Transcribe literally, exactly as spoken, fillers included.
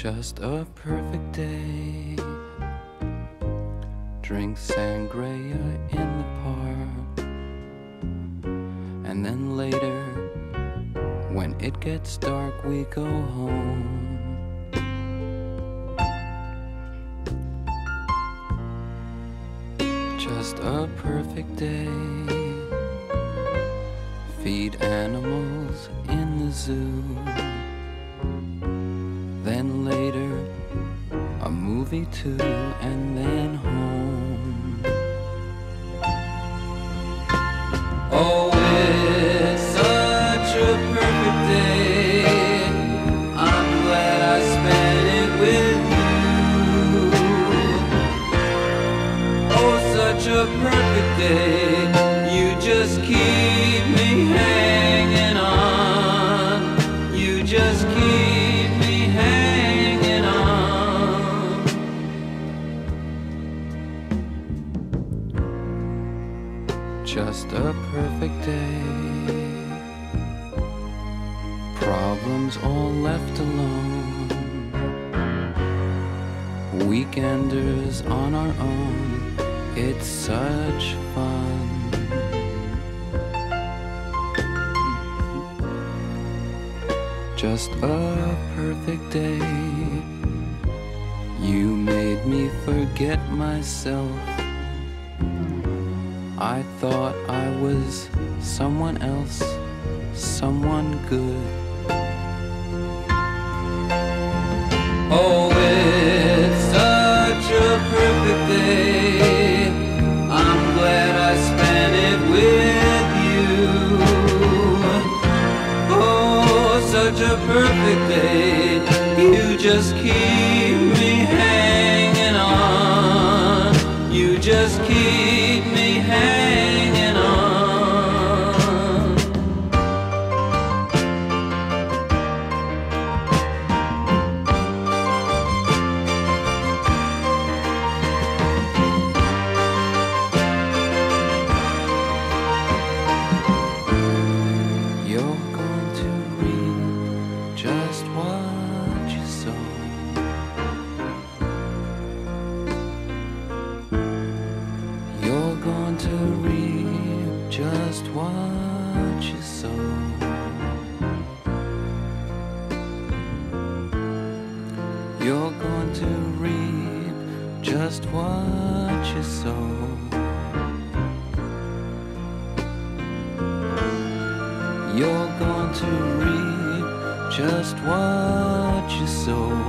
Just a perfect day. Drink sangria in the park, and then later, when it gets dark, we go home. Just a perfect day. Feed animals in the zoo. Then later, a movie too, and then home. Oh, it's such a perfect day. I'm glad I spent it with you. Oh, such a perfect day. You just keep me hanging on. You just keep me hanging on. Just a perfect day. Problems all left alone. Weekenders on our own. It's such fun. Just a perfect day. You made me forget myself. I thought I was someone else, someone good. Oh, it's such a perfect day. I'm glad I spent it with you. Oh, such a perfect day. You just keep me hanging on. You just keep me hanging on. You're going to reap just what you sow. You're going to reap just what you sow. You're going to reap just what you sow. You're going to reap just what you sow.